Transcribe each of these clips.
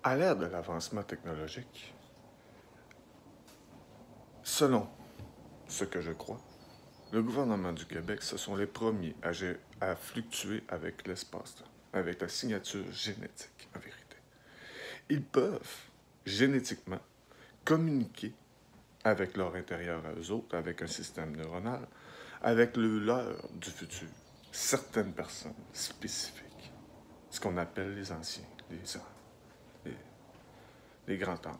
À l'ère de l'avancement technologique, selon ce que je crois, le gouvernement du Québec, ce sont les premiers à fluctuer avec l'espace-temps, avec la signature génétique, en vérité. Ils peuvent, génétiquement, communiquer avec leur intérieur à eux autres, avec un système neuronal, avec le leur du futur. Certaines personnes spécifiques, ce qu'on appelle les anciens, les, les grands âmes.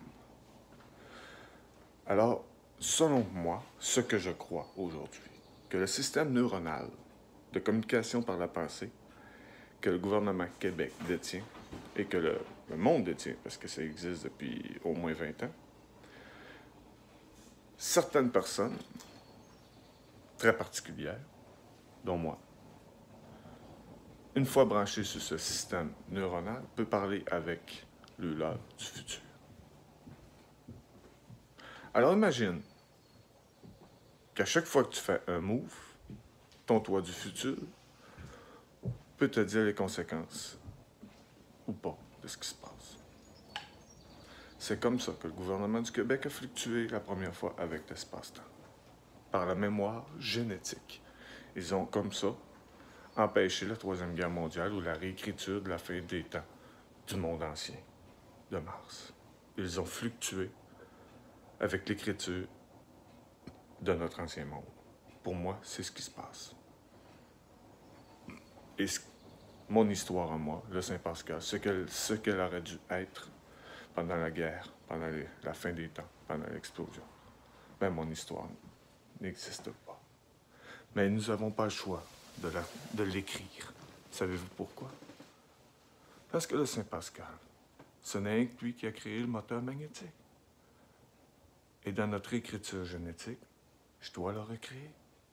Alors, selon moi, ce que je crois aujourd'hui, que le système neuronal de communication par la pensée que le gouvernement Québec détient et que le monde détient, parce que ça existe depuis au moins 20 ans, certaines personnes très particulières, dont moi, une fois branchées sur ce système neuronal, peut parler avec le leur du futur. Alors imagine qu'à chaque fois que tu fais un move, ton toi du futur peut te dire les conséquences ou pas de ce qui se passe. C'est comme ça que le gouvernement du Québec a fluctué la première fois avec l'espace-temps, par la mémoire génétique. Ils ont comme ça empêché la Troisième Guerre mondiale ou la réécriture de la fin des temps du monde ancien, de Mars. Ils ont fluctué avec l'écriture de notre ancien monde. Pour moi, c'est ce qui se passe. Et mon histoire à moi, le Saint-Pascal, ce qu'elle aurait dû être pendant la guerre, pendant la fin des temps, pendant l'explosion, ben mon histoire n'existe pas. Mais nous n'avons pas le choix de l'écrire. Savez-vous pourquoi? Parce que le Saint-Pascal, ce n'est que lui qui a créé le moteur magnétique. Et dans notre écriture génétique, je dois le recréer.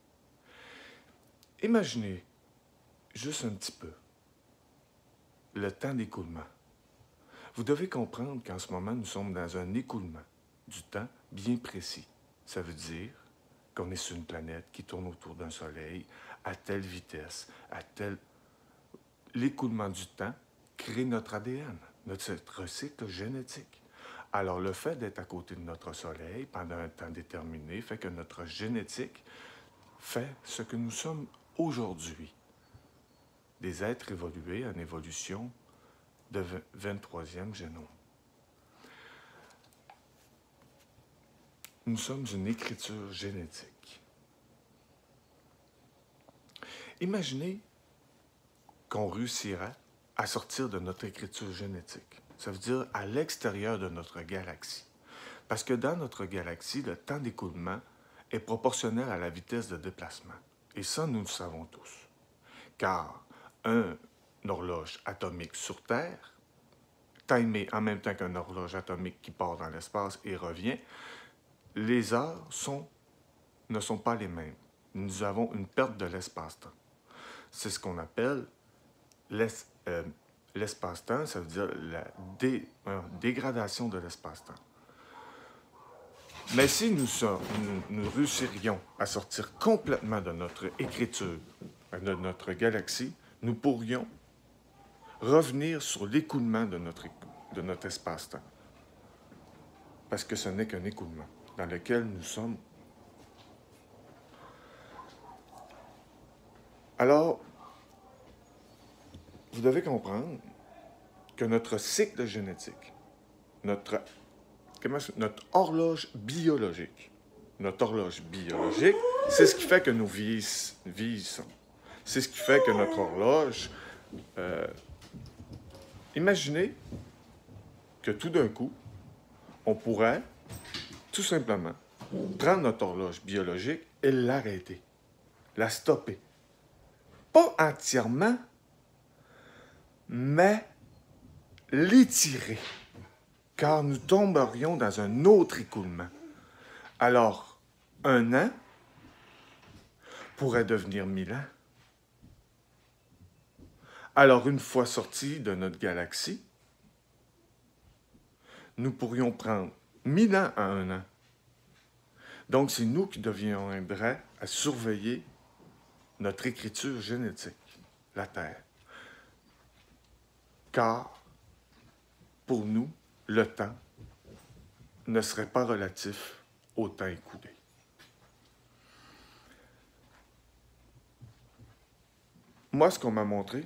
Imaginez juste un petit peu le temps d'écoulement. Vous devez comprendre qu'en ce moment, nous sommes dans un écoulement du temps bien précis. Ça veut dire qu'on est sur une planète qui tourne autour d'un soleil à telle vitesse, à telle... L'écoulement du temps crée notre ADN, notre cycle génétique. Alors, le fait d'être à côté de notre soleil pendant un temps déterminé fait que notre génétique fait ce que nous sommes aujourd'hui. Des êtres évolués en évolution de 23e génome. Nous sommes une écriture génétique. Imaginez qu'on réussirait à sortir de notre écriture génétique. Ça veut dire à l'extérieur de notre galaxie. Parce que dans notre galaxie, le temps d'écoulement est proportionnel à la vitesse de déplacement. Et ça, nous le savons tous. Car une horloge atomique sur Terre, timée en même temps qu'une horloge atomique qui part dans l'espace et revient, les heures ne sont pas les mêmes. Nous avons une perte de l'espace-temps. C'est ce qu'on appelle l'espace-temps, ça veut dire la dégradation de l'espace-temps. Mais si nous réussirions à sortir complètement de notre écriture, de notre galaxie, nous pourrions revenir sur l'écoulement de notre espace-temps. Parce que ce n'est qu'un écoulement dans lequel nous sommes. Alors, vous devez comprendre que notre cycle génétique, notre horloge biologique, c'est ce qui fait que nous vieillissons. C'est ce qui fait que notre horloge... imaginez que tout d'un coup, on pourrait tout simplement prendre notre horloge biologique et l'arrêter, la stopper. Pas entièrement, mais l'étirer, car nous tomberions dans un autre écoulement. Alors, 1 an pourrait devenir 1000 ans. Alors, une fois sortis de notre galaxie, nous pourrions prendre 1000 ans à 1 an. Donc, c'est nous qui deviendrait à surveiller notre écriture génétique, la Terre. Car, pour nous, le temps ne serait pas relatif au temps écoulé. Moi, ce qu'on m'a montré,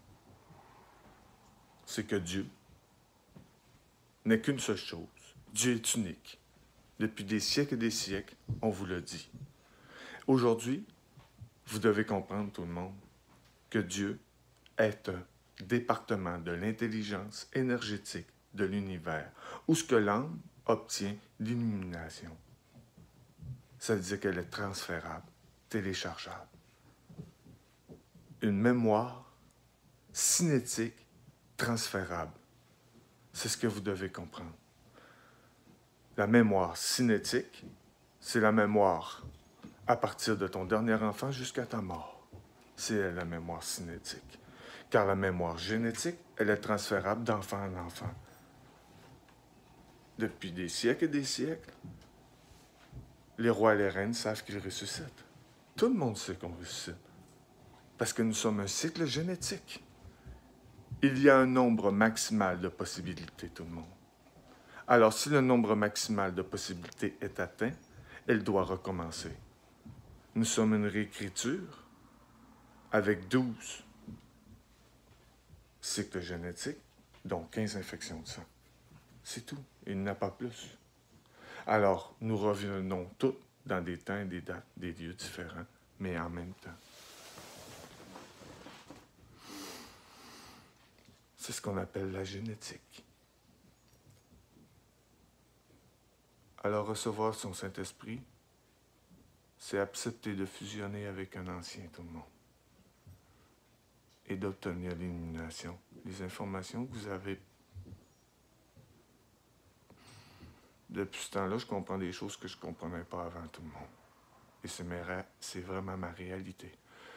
c'est que Dieu n'est qu'une seule chose. Dieu est unique. Depuis des siècles et des siècles, on vous l'a dit. Aujourd'hui, vous devez comprendre, tout le monde, que Dieu est un département de l'intelligence énergétique de l'univers, où ce que l'âme obtient l'illumination. Ça veut dire qu'elle est transférable, téléchargeable. Une mémoire cinétique transférable. C'est ce que vous devez comprendre. La mémoire cinétique, c'est la mémoire à partir de ton dernier enfant jusqu'à ta mort. C'est la mémoire cinétique. Car la mémoire génétique, elle est transférable d'enfant en enfant. Depuis des siècles et des siècles, les rois et les reines savent qu'ils ressuscitent. Tout le monde sait qu'on ressuscite. Parce que nous sommes un cycle génétique. Il y a un nombre maximal de possibilités, tout le monde. Alors, si le nombre maximal de possibilités est atteint, elle doit recommencer. Nous sommes une réécriture avec 12 cycles génétiques, dont 15 infections de sang. C'est tout. Il n'y en a pas plus. Alors, nous revenons tous dans des temps et des dates, des lieux différents, mais en même temps. C'est ce qu'on appelle la génétique. Alors, recevoir son Saint-Esprit, c'est accepter de fusionner avec un ancien, tout le monde, et d'obtenir l'illumination, les informations que vous avez. Depuis ce temps-là, je comprends des choses que je ne comprenais pas avant, tout le monde. Et c'est vraiment ma réalité.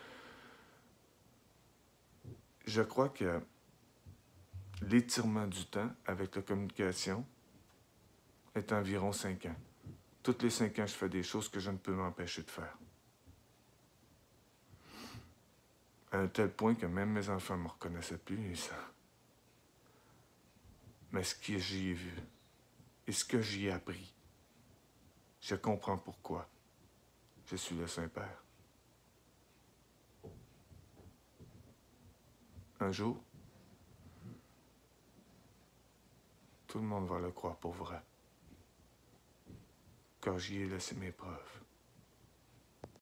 Je crois que l'étirement du temps avec la communication est environ 5 ans. Toutes les 5 ans, je fais des choses que je ne peux m'empêcher de faire. À un tel point que même mes enfants ne me reconnaissaient plus. Mais ce que j'y ai vu et ce que j'y ai appris, je comprends pourquoi je suis le Saint-Père. Un jour, tout le monde va le croire pour vrai, car j'y ai laissé mes preuves.